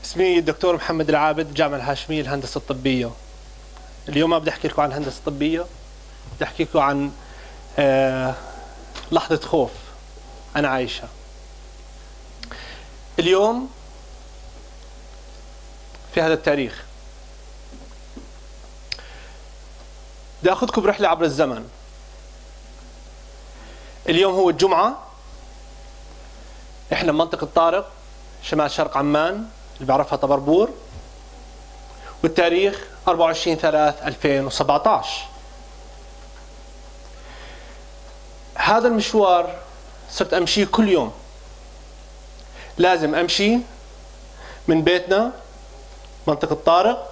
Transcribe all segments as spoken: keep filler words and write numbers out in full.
اسمي الدكتور محمد العابد، جامعة الهاشمية الهندسة الطبية. اليوم ما بدي أحكي لكم عن الهندسة الطبية، بدي أحكي لكم عن آه لحظة خوف أنا عايشها. اليوم في هذا التاريخ بدي أخذكم برحلة عبر الزمن. اليوم هو الجمعة، إحنا بمنطقة طارق شمال شرق عمان اللي بيعرفها طبربور، والتاريخ أربعة وعشرين ثلاثة ألفين وسبعة عشر. هذا المشوار صرت أمشيه كل يوم. لازم أمشي من بيتنا منطقة طارق،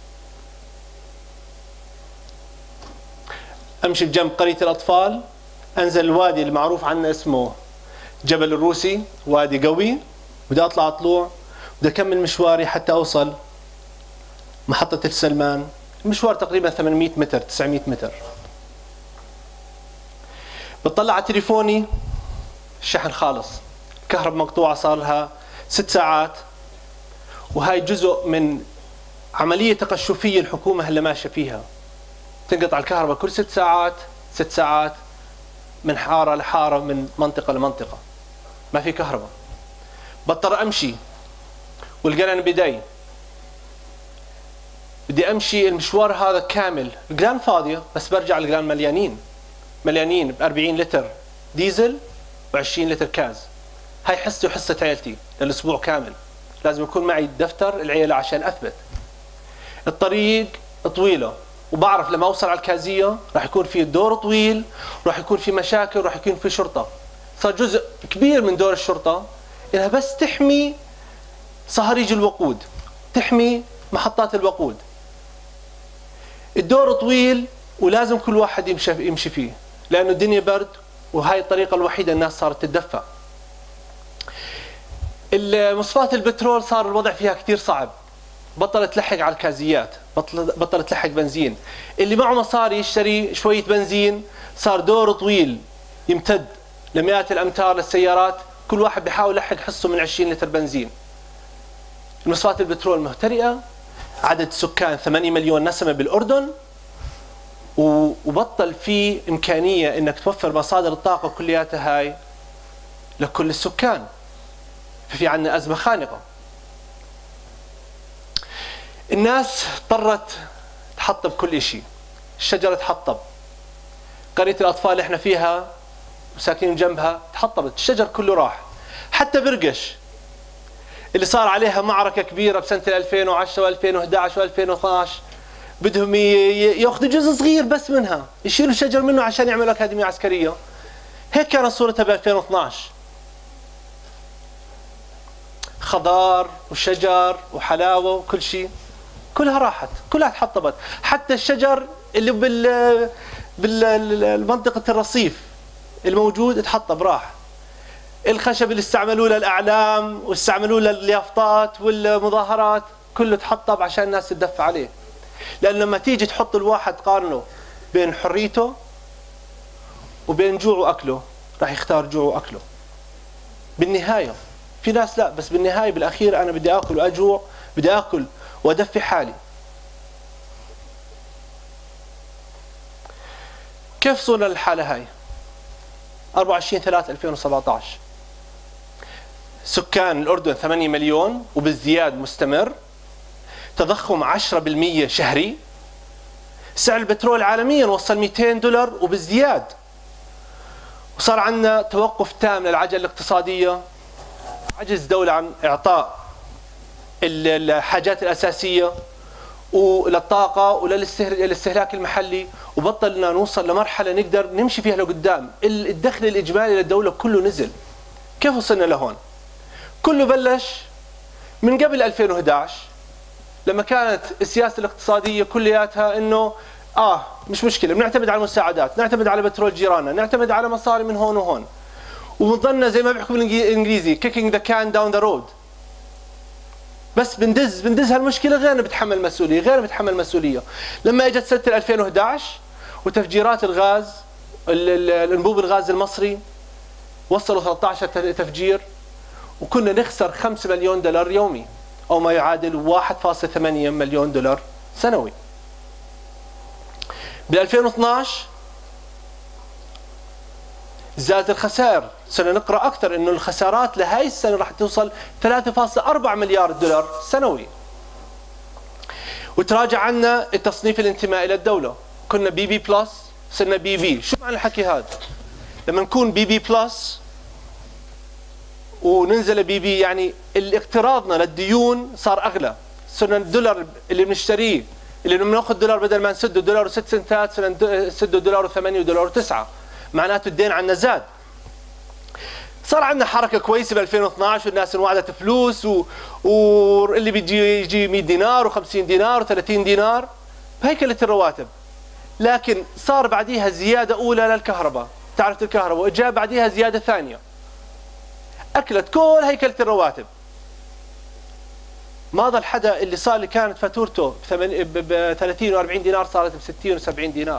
أمشي بجنب قرية الأطفال، أنزل الوادي المعروف عنا اسمه جبل الروسي، وادي قوي، بدي أطلع طلوع، بدي أكمل مشواري حتى أوصل محطة السلمان. المشوار تقريبا ثمانمئة متر تسعمئة متر. بطلع على تليفوني الشحن خالص، الكهرب مقطوعة صار لها ست ساعات، وهاي جزء من عملية تقشفية الحكومة هلا ماشية فيها. تنقطع الكهرباء كل ست ساعات ست ساعات من حارة لحارة، من منطقة لمنطقة، ما في كهرباء. بضطر أمشي والقلن بدي بدي أمشي المشوار هذا كامل، القلان فاضية بس برجع القلان مليانين مليانين ب أربعين لتر ديزل وعشرين لتر كاز. هاي حصتي وحصة عيلتي للأسبوع كامل. لازم يكون معي دفتر العيلة عشان أثبت. الطريق طويلة، وبعرف لما أوصل على الكازية راح يكون في دور طويل، راح يكون في مشاكل، راح يكون في شرطة. صار جزء كبير من دور الشرطة إنها بس تحمي صهاريج الوقود، تحمي محطات الوقود. الدور طويل ولازم كل واحد يمشي يمشي فيه، لأنه الدنيا برد، وهاي الطريقة الوحيدة الناس صارت تتدفى. مصفاة البترول صار الوضع فيها كثير صعب، بطلت تلحق على الكازيات، بطلت بطلت تلحق بنزين. اللي معه مصاري يشتري شوية بنزين، صار دور طويل يمتد لمئات الأمتار للسيارات، كل واحد بيحاول يلحق حصه من عشرين لتر بنزين. مصفاة البترول مهترئة، عدد سكان ثمانية مليون نسمة بالأردن، وبطل في إمكانية إنك توفر مصادر الطاقة كلياتها هاي لكل السكان. ففي عندنا أزمة خانقة. الناس اضطرت تحطب كل شيء، الشجرة تحطب، قرية الأطفال اللي احنا فيها وساكنين جنبها تحطبت، الشجر كله راح. حتى برقش اللي صار عليها معركة كبيرة بسنة ألفين وعشرة وألفين وأحد عشر وألفين واثني عشر، بدهم ياخذوا جزء صغير بس منها، يشيلوا الشجر منه عشان يعملوا أكاديمية عسكرية. هيك كانت صورتها ب ألفين واثني عشر، خضار وشجر وحلاوة وكل شيء، كلها راحت، كلها تحطبت. حتى الشجر اللي بال بالمنطقة الرصيف الموجود تحطب راح. الخشب اللي استعملوه للأعلام واستعملوه لليافطات والمظاهرات كله تحطب عشان الناس تدفع عليه. لأن لما تيجي تحط الواحد قارنه بين حريته وبين جوعه وأكله، راح يختار جوعه وأكله بالنهاية. في ناس لا، بس بالنهاية بالأخير أنا بدي أكل وأجوع، بدي أكل وأدفي حالي. كيف صرنا للحالة هاي؟ أربعة وعشرين ثلاثة ألفين وسبعة عشر سكان الأردن ثمانية مليون وبالزياد مستمر، تضخم عشرة بالمئة شهري، سعر البترول عالميا وصل مئتين دولار وبالزياد، وصار عندنا توقف تام للعجلة الاقتصادية، عجز دولة عن إعطاء الحاجات الأساسية وللطاقة وللاستهلاك المحلي، وبطلنا نوصل لمرحلة نقدر نمشي فيها لقدام. الدخل الإجمالي للدولة كله نزل. كيف وصلنا لهون؟ كله بلش من قبل ألفين وأحد عشر، لما كانت السياسة الاقتصادية كلياتها إنه آه مش مشكلة، بنعتمد على المساعدات، نعتمد على بترول جيراننا، نعتمد على مصاري من هون وهون، وبنضلنا زي ما بيحكوا بالإنجليزي kicking the can down the road. بس بندز بندز هالمشكلة، غيرنا بتحمل مسؤولية، غيرنا بتحمل مسؤولية. لما اجت سنة ألفين وأحد عشر وتفجيرات الغاز، الانبوب الغاز المصري وصلوا ثلاثة عشر تفجير، وكنا نخسر خمسة مليون دولار يومي. أو ما يعادل واحد فاصلة ثمانية مليون دولار سنوي. ب ألفين واثنعش زادت الخسائر، صرنا نقرأ أكثر إنه الخسارات لهي السنة راح توصل ثلاثة فاصلة أربعة مليار دولار سنوي. وتراجع عنا التصنيف الانتماء إلى الدولة، كنا بي بي بلس صرنا بي بي. شو معنى الحكي هذا؟ لما نكون بي بي بلس وننزل بي بي يعني اقتراضنا للديون صار أغلى، صرنا الدولار اللي بنشتريه اللي بناخذ دولار بدل ما نسده دولار وست سنتات صرنا نسده دولار وثمانية ودولار وتسعة، معناته الدين عنا زاد. صار عندنا حركة كويسة ب ألفين واثنعش والناس انوعدت فلوس و... واللي بيجي يجي مئة دينار و50 دينار و30 دينار بهيكلة الرواتب. لكن صار بعديها زيادة أولى للكهرباء، تعرف الكهرباء، وجاء بعديها زيادة ثانية أكلت كل هيكلة الرواتب. ما ظل حدا اللي صار اللي كانت فاتورته ب ثلاثين وأربعين دينار صارت ب ستين وسبعين دينار.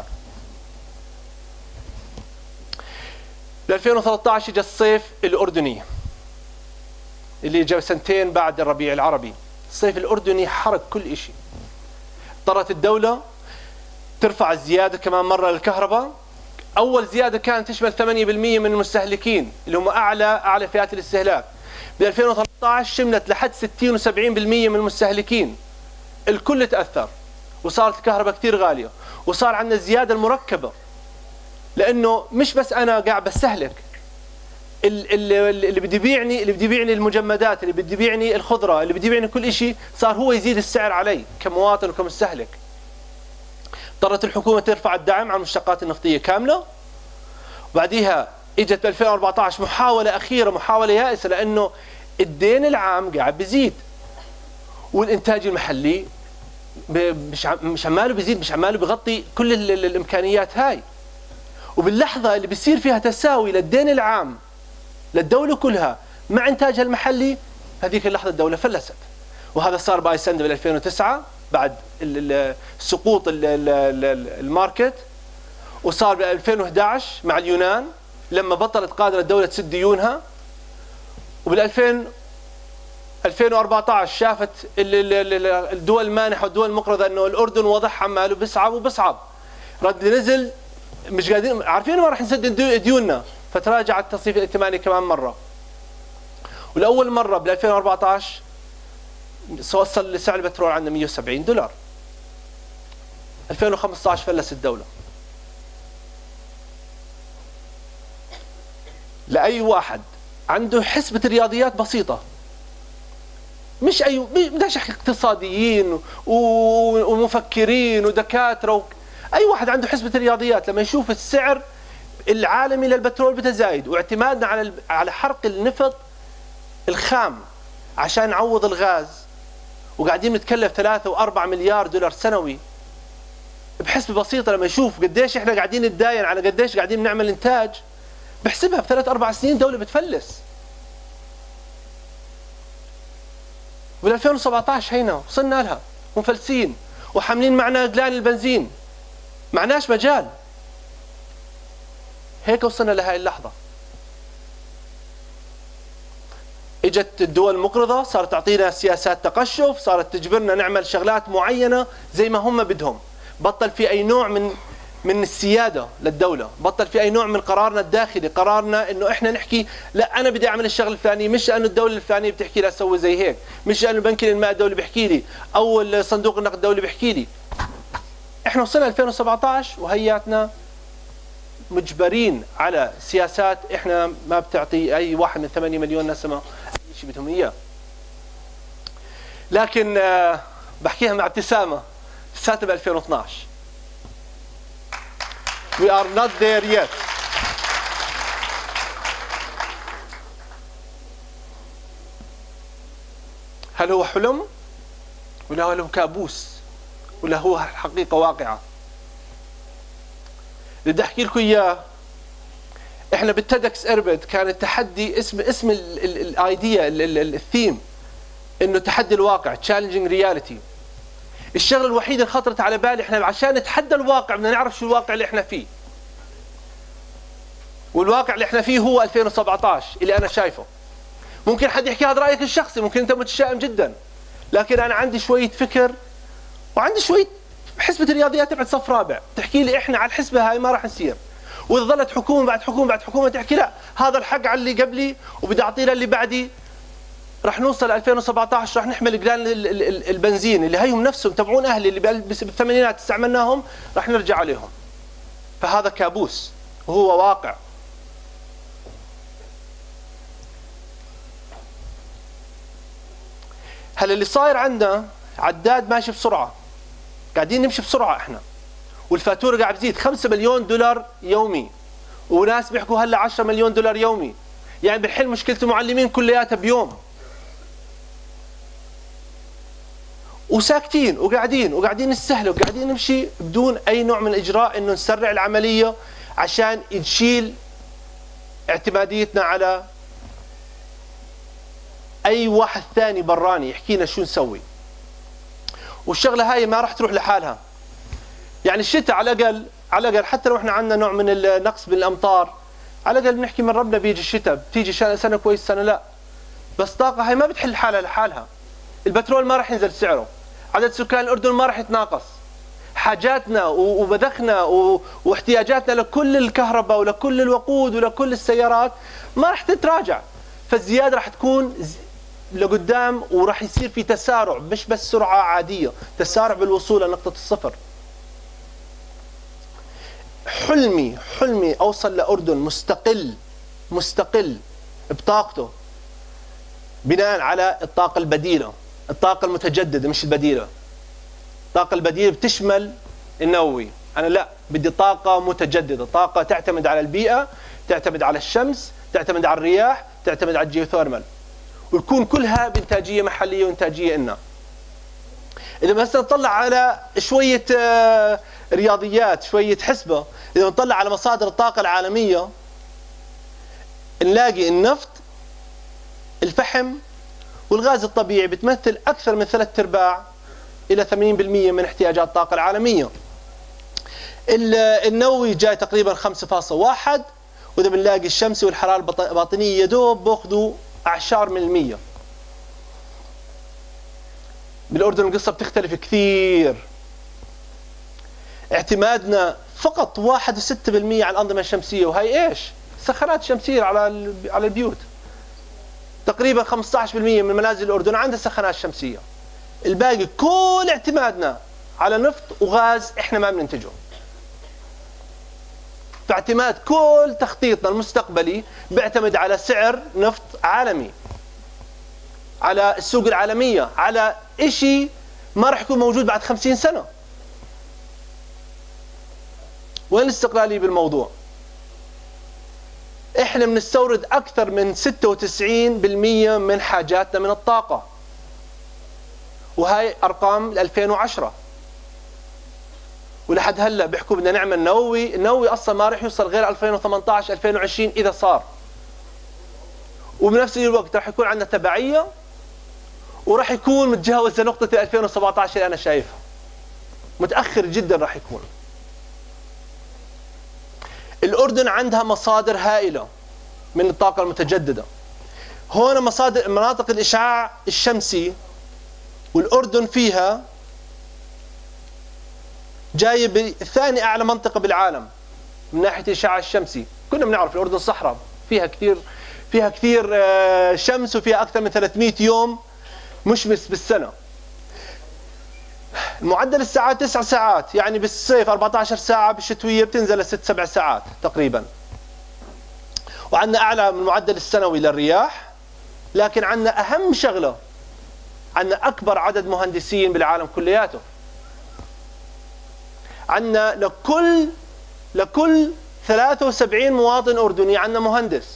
ب ألفين وثلاثة عشر اجى الصيف الأردني اللي جاء سنتين بعد الربيع العربي. الصيف الأردني حرق كل شيء، اضطرت الدولة ترفع الزيادة كمان مرة للكهرباء. أول زيادة كانت تشمل ثمانية بالمئة من المستهلكين اللي هم أعلى أعلى فئات الاستهلاك. ب ألفين وثلاثة عشر شملت لحد ستين وسبعين بالمئة من المستهلكين، الكل تأثر وصارت الكهرباء كثير غالية. وصار عندنا الزيادة المركبة، لأنه مش بس أنا قاعد بستهلك، اللي, اللي بده يبيعني اللي بده يبيعني المجمدات، اللي بده يبيعني الخضرة، اللي بده يبيعني كل شيء، صار هو يزيد السعر علي كمواطن وكمستهلك. اضطرت الحكومة ترفع الدعم على المشتقات النفطية كاملة. وبعديها اجت ب ألفين وأربعة عشر محاولة أخيرة، محاولة يائسة، لأنه الدين العام قاعد بيزيد والإنتاج المحلي مش مش عماله بيزيد، مش عماله بيغطي كل ال ال الإمكانيات هاي. وباللحظة اللي بيصير فيها تساوي للدين العام للدولة كلها مع إنتاجها المحلي، هذيك اللحظة الدولة فلست. وهذا صار بايسندا بال ألفين وتسعة بعد سقوط الماركت، وصار ب ألفين وأحد عشر مع اليونان لما بطلت قادرة الدولة تسد ديونها. وبال ألفين وأربعة عشر شافت الدول المانحة والدول المقرضة انه الأردن وضعها عماله بيصعب وبيصعب، رد نزل مش قادرين، عارفين ما راح نسد ديوننا، فتراجع التصنيف الائتماني كمان مرة. والأول مرة بال ألفين وأربعة عشر وصل لسعر البترول عندنا مئة وسبعين دولار. ألفين وخمسة عشر فلس الدولة. لأي واحد عنده حسبة رياضيات بسيطة، مش أي بداش أحكي اقتصاديين ومفكرين ودكاترة و... أي واحد عنده حسبة رياضيات لما يشوف السعر العالمي للبترول بتزايد واعتمادنا على على حرق النفط الخام عشان نعوض الغاز، وقاعدين نتكلف ثلاثة وأربعة مليار دولار سنوي بحسبة بسيطة. لما يشوف قديش احنا قاعدين نتداين على قديش قاعدين نعمل انتاج، بحسبها بثلاث أربع سنين دولة بتفلس. وبال ألفين وسبعة عشر هينا وصلنا لها ومفلسين وحاملين معنا اغلال البنزين، معناش مجال. هيك وصلنا لهي اللحظة. اجت الدول المقرضة صارت تعطينا سياسات تقشف، صارت تجبرنا نعمل شغلات معينة زي ما هم بدهم، بطل في اي نوع من من السيادة للدولة، بطل في اي نوع من قرارنا الداخلي، قرارنا انه احنا نحكي لا انا بدي اعمل الشغل الفلاني، مش لانه الدولة الفلانية بتحكي لي اسوي زي هيك، مش لانه البنك الانماء الدولي بيحكي لي او صندوق النقد الدولي بيحكي لي. احنا وصلنا ألفين وسبعة عشر وهياتنا مجبرين على سياسات احنا ما بتعطي اي واحد من ثمانية مليون نسمة اي شيء بدهم اياه. لكن آه بحكيها مع ابتسامة، لساتنا ب ألفين واثنعش. We are not there yet. هل هو حلم؟ ولا هو كابوس؟ ولا هو حقيقة واقعة؟ اللي بدي احكي لكم اياه، احنا بالتيدكس إربد كان التحدي اسم اسم الايديا الثيم انه تحدي الواقع، challenging reality. الشغله الوحيده اللي خطرت على بالي احنا عشان نتحدى الواقع بدنا نعرف شو الواقع اللي احنا فيه. والواقع اللي احنا فيه هو ألفين وسبعة عشر اللي انا شايفه. ممكن حد يحكي هذا رايك الشخصي، ممكن انت متشائم جدا، لكن انا عندي شويه فكر وعندي شويه حسبه الرياضيات تبعت صف رابع تحكي لي احنا على الحسبه هاي ما راح نسير، واذا ظلت حكومه بعد حكومه بعد حكومه تحكي لا هذا الحق على اللي قبلي وبدي اعطيه للي بعدي، راح نوصل ألفين وسبعطعش راح نحمل قلال البنزين اللي هيهم نفسهم تبعون اهلي اللي بالثمانينات استعملناهم راح نرجع عليهم. فهذا كابوس وهو واقع. هلا اللي صاير عندنا عداد ماشي بسرعه، قاعدين نمشي بسرعه احنا، والفاتوره قاعد تزيد خمسة مليون دولار يومي، وناس بيحكوا هلا عشرة مليون دولار يومي، يعني بنحل مشكله المعلمين كلياتها بيوم. وساكتين وقاعدين وقاعدين نستهلك وقاعدين نمشي بدون اي نوع من الاجراء انه نسرع العمليه عشان نشيل اعتماديتنا على اي واحد ثاني براني يحكي لنا شو نسوي. والشغله هاي ما راح تروح لحالها. يعني الشتاء على الاقل على الاقل حتى لو احنا عندنا نوع من النقص بالامطار على الاقل بنحكي من ربنا بيجي الشتاء، بتيجي سنه كويس سنه لا. بس الطاقه هاي ما بتحل حالها لحالها. البترول ما راح ينزل سعره، عدد سكان الاردن ما راح يتناقص، حاجاتنا وبذخنا واحتياجاتنا لكل الكهرباء ولكل الوقود ولكل السيارات ما راح تتراجع، فالزياده راح تكون لقدام وراح يصير في تسارع، مش بس سرعه عاديه، تسارع بالوصول لنقطه الصفر. حلمي حلمي اوصل لاردن مستقل مستقل بطاقته بناء على الطاقه البديله، الطاقه المتجدده مش البديله. الطاقه البديله بتشمل النووي، انا لا بدي طاقه متجدده، طاقه تعتمد على البيئه، تعتمد على الشمس، تعتمد على الرياح، تعتمد على الجيوثيرمال، ويكون كلها بانتاجيه محليه وانتاجيه إلنا. اذا مثلا نطلع على شويه رياضيات شويه حسبه، اذا نطلع على مصادر الطاقه العالميه نلاقي النفط الفحم والغاز الطبيعي بتمثل اكثر من ثلاث ارباع الى ثمانين بالمئة من احتياجات الطاقه العالميه. النووي جاي تقريبا خمسة فاصلة واحد، واذا بنلاقي الشمسي والحراره الباطنيه يا دوب باخذوا اعشار من المية. بالاردن القصه بتختلف كثير. اعتمادنا فقط واحد وستة بالمئة على الانظمه الشمسيه، وهي ايش؟ سخانات شمسيه على على البيوت. تقريبا خمسة عشر بالمئة من منازل الاردن عندها سخانات شمسيه. الباقي كل اعتمادنا على نفط وغاز احنا ما بننتجه. فاعتماد كل تخطيطنا المستقبلي بيعتمد على سعر نفط عالمي، على السوق العالميه، على شيء ما راح يكون موجود بعد خمسين سنه. وين الاستقلاليه بالموضوع؟ احنا بنستورد اكثر من ستة وتسعين بالمئة من حاجاتنا من الطاقه، وهي ارقام ألفين وعشرة، ولحد هلا بيحكوا بدنا نعمل نووي، النووي اصلا ما راح يوصل غير ألفين وثمانطعش ألفين وعشرين اذا صار. وبنفس الوقت راح يكون عندنا تبعيه، وراح يكون متجاوز لنقطه ألفين وسبعطعش اللي انا شايفها. متاخر جدا راح يكون. الأردن عندها مصادر هائلة من الطاقة المتجددة. هون مصادر مناطق الإشعاع الشمسي، والأردن فيها جاية بثاني أعلى منطقة بالعالم من ناحية الإشعاع الشمسي. كنا بنعرف الأردن صحراء، فيها كثير فيها كثير شمس، وفيها أكثر من ثلاثمئة يوم مشمس بالسنة. معدل الساعات تسع ساعات، يعني بالصيف أربعطعش ساعة، بالشتوية بتنزل لست سبع ساعات تقريبا. وعندنا أعلى من المعدل السنوي للرياح، لكن عندنا أهم شغلة، عندنا أكبر عدد مهندسين بالعالم كلياته. عندنا لكل لكل ثلاثة وسبعين مواطن أردني عندنا مهندس.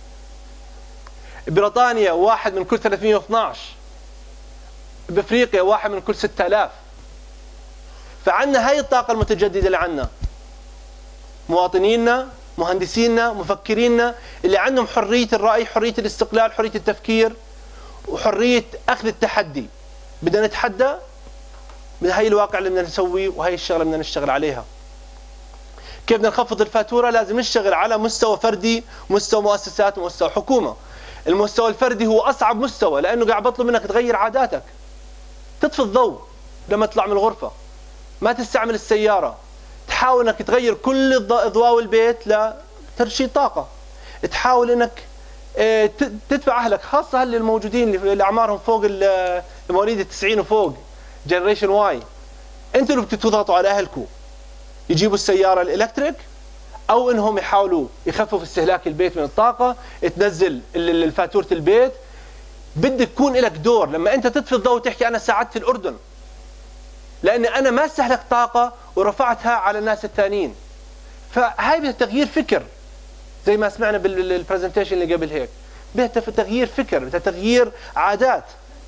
بريطانيا واحد من كل ثلاثمئة واثنعش، بافريقيا واحد من كل ستة آلاف. فعندنا هاي الطاقة المتجددة اللي عندنا، مواطنينا، مهندسينا، مفكرينا اللي عندهم حرية الرأي، حرية الاستقلال، حرية التفكير، وحرية أخذ التحدي. بدنا نتحدى، هاي الواقع اللي بدنا نسويه، وهي الشغلة بدنا نشتغل عليها. كيف بدنا نخفض الفاتورة؟ لازم نشتغل على مستوى فردي، مستوى مؤسسات، ومستوى حكومة. المستوى الفردي هو أصعب مستوى، لأنه قاعد بطلب منك تغير عاداتك. تطفي الضوء لما تطلع من الغرفة، ما تستعمل السيارة، تحاول انك تغير كل اضواء البيت لترشيد طاقة، تحاول انك تدفع اهلك، خاصة هل الموجودين اللي اعمارهم فوق مواليد التسعين وفوق، جنريشن واي، انتوا اللي بتضغطوا على اهلكم يجيبوا السيارة الالكتريك، او انهم يحاولوا يخففوا استهلاك البيت من الطاقة، تنزل فاتورة البيت. بدك يكون لك دور لما انت تطفي الضوء وتحكي انا ساعدت الاردن، لاني انا ما استهلكت طاقة ورفعتها على الناس الثانيين. فهاي بدها تغيير فكر، زي ما سمعنا بالبرزنتيشن اللي قبل هيك، بدها تغيير فكر، بدها تغيير عادات.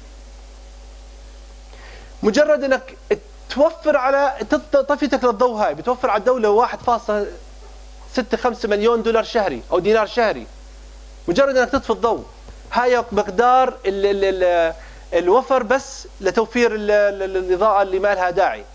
مجرد انك توفر على طفيتك للضوء هاي بتوفر على الدولة واحد فاصلة ستة خمسة مليون دولار شهري او دينار شهري. مجرد انك تطفي الضوء، هاي مقدار ال ال ال الوفر بس لتوفير ال ال الاضاءة اللي ما لها داعي.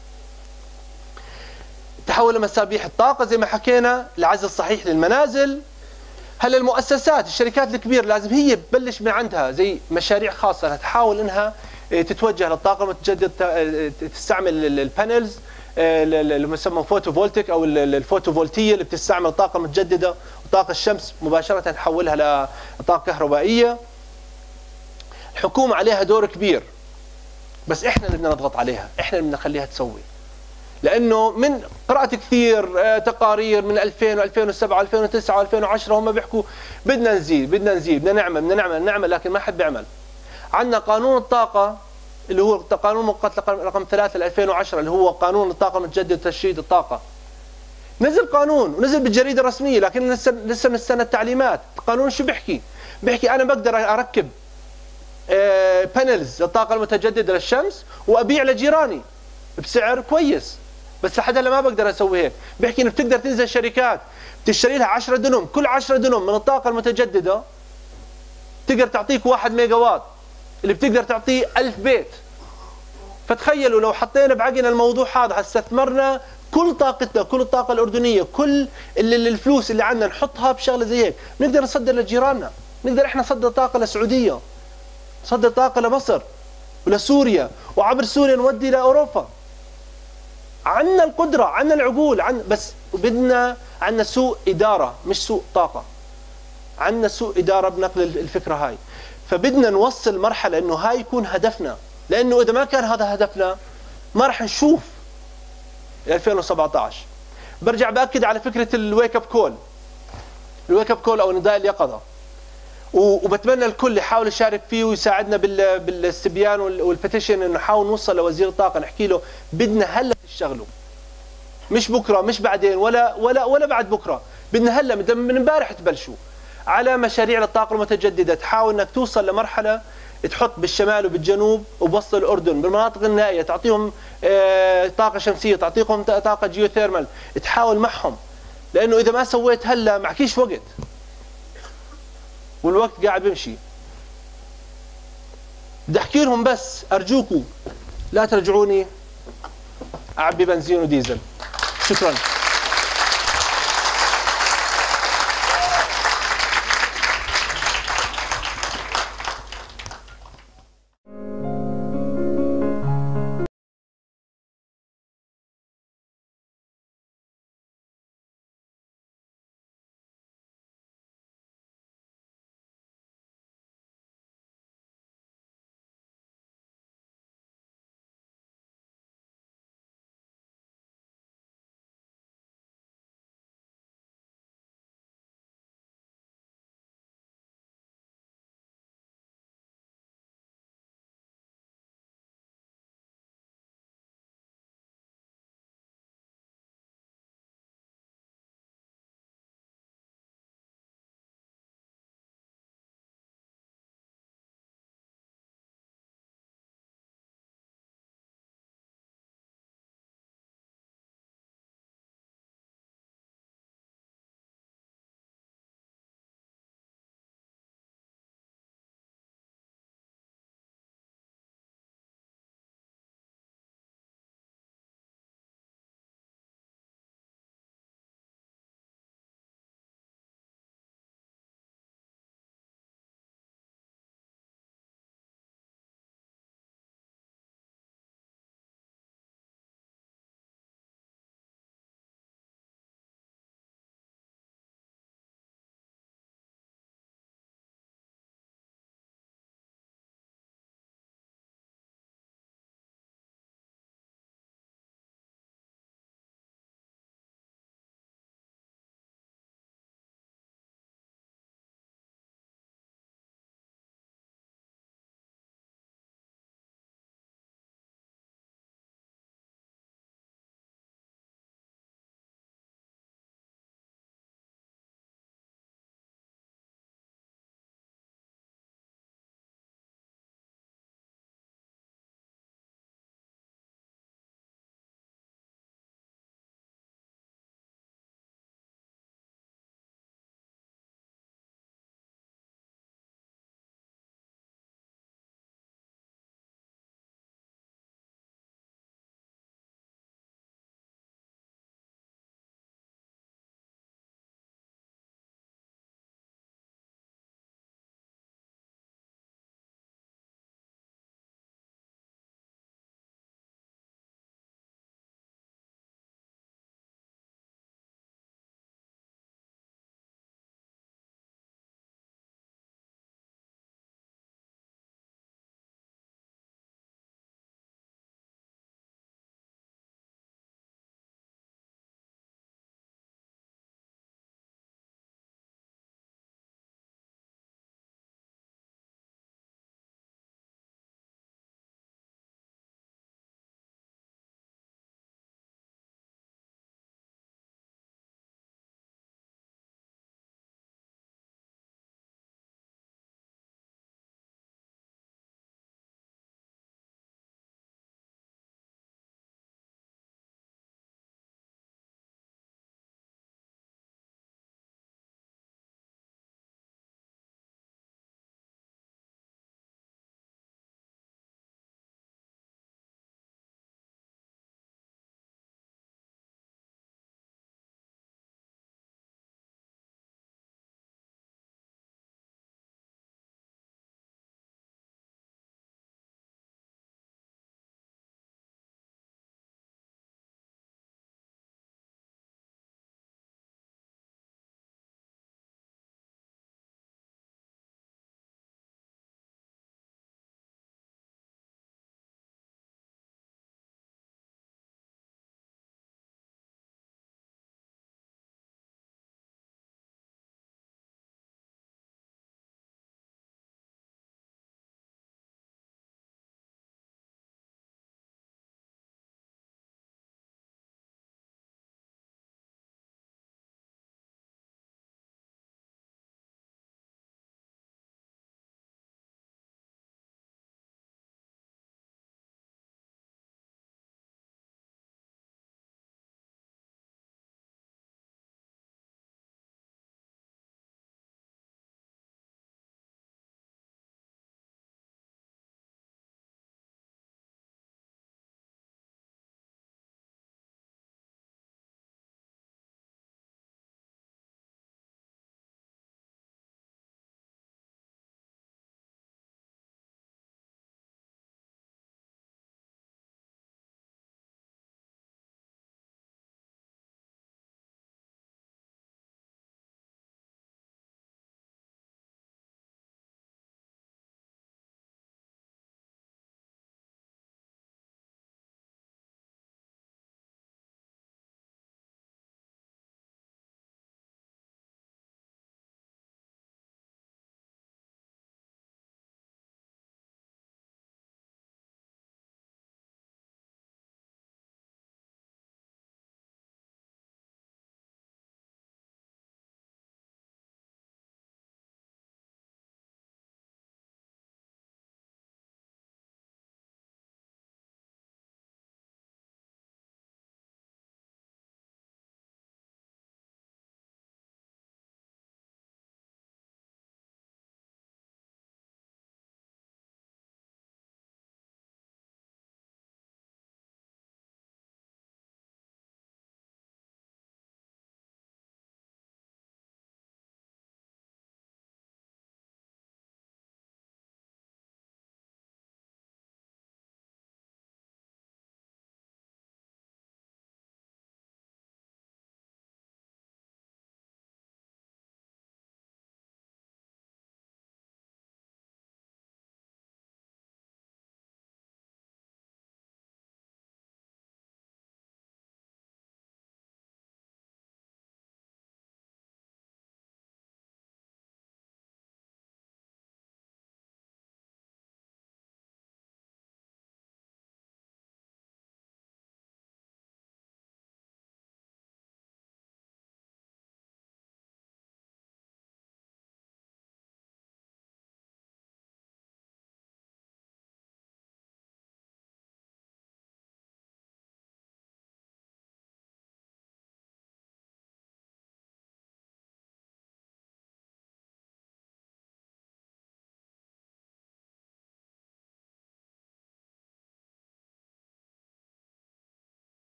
تحول لمسابيح الطاقة زي ما حكينا، العزل صحيح للمنازل. هلا المؤسسات الشركات الكبيرة لازم هي تبلش من عندها زي مشاريع خاصة تحاول انها تتوجه للطاقة المتجددة، تستعمل البانلز اللي يسمى فوتوفولتيك او الفوتوفولتية اللي بتستعمل طاقة متجددة وطاقة الشمس مباشرة تحولها لطاقة كهربائية. الحكومة عليها دور كبير، بس احنا اللي بدنا نضغط عليها، احنا اللي بدنا نخليها تسوي. لانه من قرأت كثير تقارير من ألفين وألفين وسبعة وألفين وتسعة وألفين وعشرة هم بيحكوا بدنا نزيد بدنا نزيد بدنا نعمل بدنا نعمل نعمل لكن ما حد بيعمل. عندنا قانون الطاقة اللي هو قانون مؤقت رقم ثلاثة ألفين وعشرة اللي هو قانون الطاقة المتجددة وترشيد الطاقة. نزل قانون ونزل بالجريدة الرسمية، لكن لسه لسه مستنى التعليمات. القانون شو بيحكي؟ بيحكي انا بقدر اركب بانلز للطاقة المتجددة للشمس وابيع لجيراني بسعر كويس، بس لحد هلا ما بقدر اسوي هيك. بيحكي انه بتقدر تنزل شركات بتشتري لها عشرة دنم، كل عشرة دنم من الطاقة المتجددة تقدر تعطيك واحد ميجا واط اللي بتقدر تعطيه ألف بيت. فتخيلوا لو حطينا بعقلنا الموضوع هذا، استثمرنا كل طاقتنا، كل الطاقة الأردنية، كل اللي الفلوس اللي عندنا نحطها بشغلة زي هيك، نقدر نصدر لجيراننا، نقدر احنا نصدر طاقة للسعودية، نصدر طاقة لمصر ولسوريا، وعبر سوريا نودي لأوروبا. عندنا القدرة، عندنا العقول، عن بس بدنا عندنا سوء إدارة مش سوء طاقة. عندنا سوء إدارة بنقل الفكرة هاي. فبدنا نوصل مرحلة انه هاي يكون هدفنا، لانه اذا ما كان هذا هدفنا ما راح نشوف ألفين وسبعة عشر. برجع باكد على فكرة الويك اب كول. الويك اب كول او نداء اليقظة. وبتمنى الكل يحاول يشارك فيه ويساعدنا بالاستبيان والبيتيشن، انه نحاول نوصل لوزير الطاقة نحكي له بدنا هلا تشتغلوا. مش بكره، مش بعدين، ولا ولا ولا بعد بكره، بدنا هلا من امبارح تبلشوا على مشاريع للطاقة المتجددة. تحاول انك توصل لمرحلة تحط بالشمال وبالجنوب وبوسط الأردن بالمناطق النائية، تعطيهم طاقة شمسية، تعطيهم طاقة جيوثيرمال، تحاول معهم. لأنه إذا ما سويت هلا معكيش وقت، والوقت قاعد بيمشي. بدي أحكي لهم بس أرجوكم لا ترجعوني أعبي بنزين وديزل. شكرا.